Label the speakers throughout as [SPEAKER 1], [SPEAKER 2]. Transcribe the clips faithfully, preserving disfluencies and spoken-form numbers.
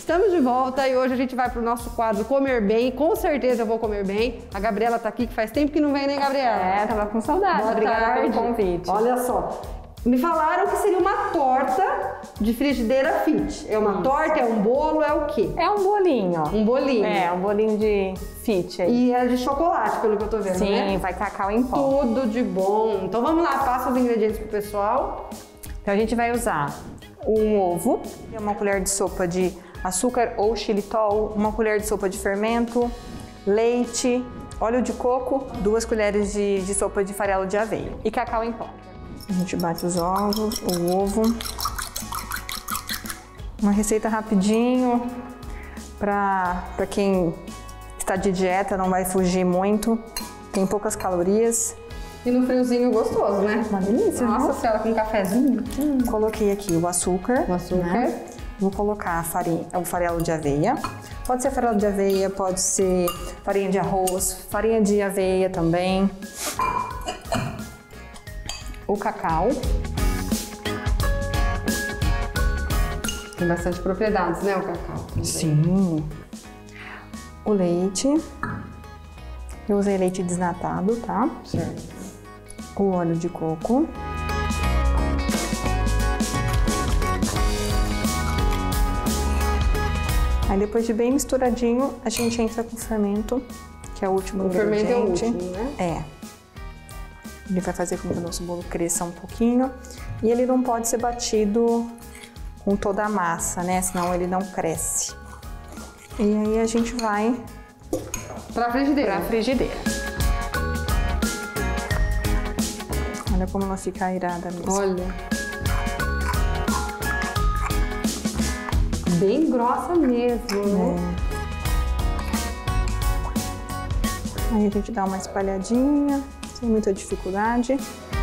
[SPEAKER 1] Estamos de volta e hoje a gente vai pro nosso quadro Comer Bem. Com certeza eu vou comer bem. A Gabriela tá aqui, que faz tempo que não vem, né, Gabriela?
[SPEAKER 2] É, tava com saudade.
[SPEAKER 1] Boa
[SPEAKER 2] Obrigada
[SPEAKER 1] tarde.
[SPEAKER 2] pelo convite.
[SPEAKER 1] Olha só, me falaram que seria uma torta de frigideira fit. É uma Isso. torta, é um bolo, é o quê?
[SPEAKER 2] É um bolinho.
[SPEAKER 1] Um bolinho.
[SPEAKER 2] É, um bolinho de fit aí.
[SPEAKER 1] E é de chocolate, pelo que eu tô vendo,
[SPEAKER 2] Sim,
[SPEAKER 1] né?
[SPEAKER 2] Sim, vai cacau em pó.
[SPEAKER 1] Tudo de bom. Então vamos lá, passa os ingredientes pro pessoal.
[SPEAKER 2] Então a gente vai usar um ovo, uma colher de sopa de açúcar ou xilitol, uma colher de sopa de fermento, leite, óleo de coco, duas colheres de, de sopa de farelo de aveia e cacau em pó. A gente bate os ovos, o ovo. Uma receita rapidinho para para quem está de dieta, não vai fugir muito. Tem poucas calorias.
[SPEAKER 1] E no friozinho gostoso, né?
[SPEAKER 2] Uma delícia.
[SPEAKER 1] Nossa senhora, com um cafezinho.
[SPEAKER 2] Hum. Coloquei aqui o açúcar.
[SPEAKER 1] O açúcar. Né?
[SPEAKER 2] Vou colocar a farinha, o farelo de aveia. Pode ser farelo de aveia, pode ser farinha de arroz, farinha de aveia também. O cacau.
[SPEAKER 1] Tem bastante propriedades, né, o cacau? Também.
[SPEAKER 2] Sim. O leite. Eu usei leite desnatado, tá?
[SPEAKER 1] Certo.
[SPEAKER 2] O óleo de coco. Aí depois de bem misturadinho, a gente entra com o fermento, que é o último ingrediente.
[SPEAKER 1] O fermento é o último, né?
[SPEAKER 2] É. Ele vai fazer com que o nosso bolo cresça um pouquinho. E ele não pode ser batido com toda a massa, né? Senão ele não cresce. E aí a gente vai
[SPEAKER 1] pra frigideira.
[SPEAKER 2] Pra frigideira. Olha como ela fica irada mesmo.
[SPEAKER 1] Olha. Bem grossa mesmo, né?
[SPEAKER 2] É. Aí a gente dá uma espalhadinha, sem muita dificuldade.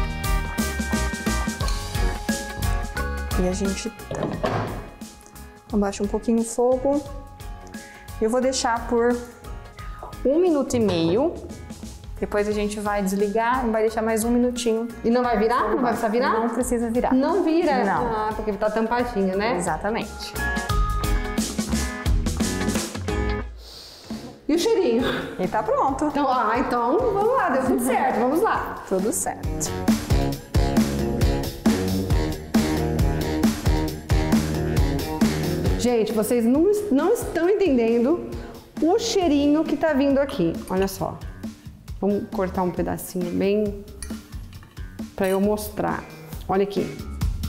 [SPEAKER 2] E a gente abaixa um pouquinho o fogo. Eu vou deixar por um minuto e meio. Depois a gente vai desligar e vai deixar mais um minutinho.
[SPEAKER 1] E não vai virar? Não vai precisar virar?
[SPEAKER 2] Não precisa virar.
[SPEAKER 1] Não vira?
[SPEAKER 2] Não.
[SPEAKER 1] Ah, porque tá tampadinho, né?
[SPEAKER 2] Exatamente.
[SPEAKER 1] E o cheirinho?
[SPEAKER 2] E tá pronto.
[SPEAKER 1] Então, ah, então vamos lá, deu tudo certo, vamos lá.
[SPEAKER 2] Tudo certo.
[SPEAKER 1] Gente, vocês não, não estão entendendo o cheirinho que tá vindo aqui. Olha só. Vamos cortar um pedacinho bem pra eu mostrar. Olha aqui.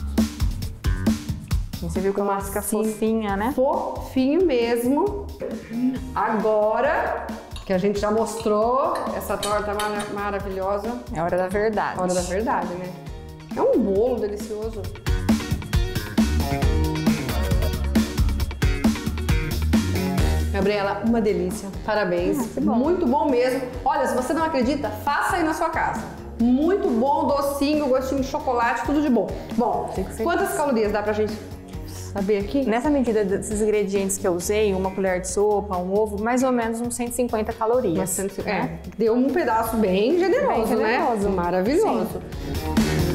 [SPEAKER 2] Você viu como ela fica fofinha, né?
[SPEAKER 1] Fofinho mesmo. Agora que a gente já mostrou essa torta mar maravilhosa.
[SPEAKER 2] É a hora da verdade.
[SPEAKER 1] Hora da verdade, né? É um bolo delicioso. Gabriela, uma delícia. Parabéns.
[SPEAKER 2] Ah, que bom.
[SPEAKER 1] Muito bom mesmo. Olha, se você não acredita, faça aí na sua casa. Muito bom, docinho, gostinho de chocolate, tudo de bom. Bom, quantas calorias dá pra gente saber aqui?
[SPEAKER 2] Nessa medida desses ingredientes que eu usei, uma colher de sopa, um ovo, mais ou menos uns cento e cinquenta calorias.
[SPEAKER 1] É, deu um pedaço bem generoso,
[SPEAKER 2] bem generoso.
[SPEAKER 1] né? Maravilhoso. Sim.